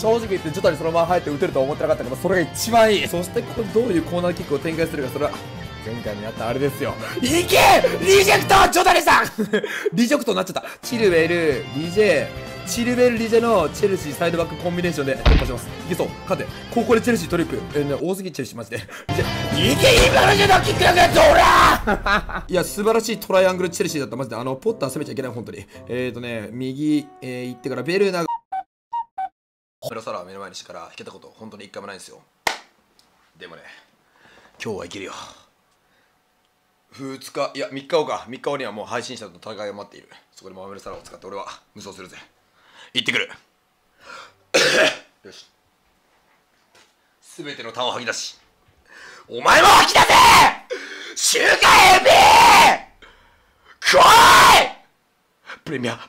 正直言ってジョタにそのまま入って打てるとは思ってなかったから、それが一番いい。そしてここどういうコーナーキックを展開するか、それは前回にあったあれですよ。いけリジェクトジョタリさんリジェクトになっちゃった。チルベル、リジェのチェルシーサイドバックコンビネーションで突破します。いけそう。勝て。ここでチェルシートリップ。多すぎチェルシーマジで。いけ今のジョタキックなんかどらいや、素晴らしいトライアングルチェルシーだった。マジで。ポッター攻めちゃいけない、本当に。右、行ってからベルナが。メロサラは目の前にしてから引けたこと、本当に一回もないんですよ。でもね、今日はいけるよ。2日、いや、3日後か。3日後にはもう配信者との戦いが待っている。そこでマーメルサラを使って俺は無双するぜ。行ってくるよし。すべてのターンを吐き出し、お前も吐き出せ週刊 AB 来いプレミア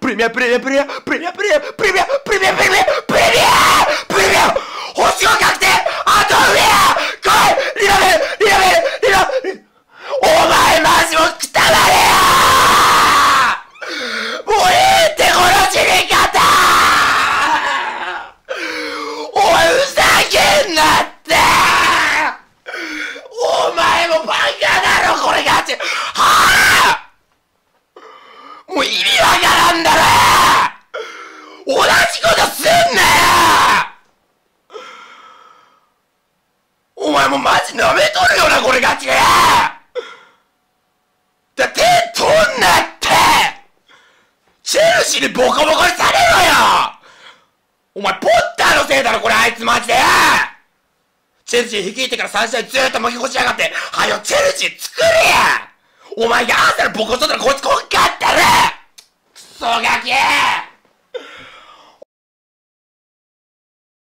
星が確定あと上や来いリラベルお前マジもくたばれよもういいってこの死に方お前ふざけんなってお前もバカだろこれガチはぁもう意味わからんだろ同じことすんなよお前もうマジ舐めとるよなこれガチで手取んなってチェルシーにボコボコにされろよお前ポッターのせいだろこれあいつマジでチェルシー率いてから3試合ずーっと負け越しやがってはよチェルシー作れやお前がアーセナルボコしとったらこいつこんかったらクソガキ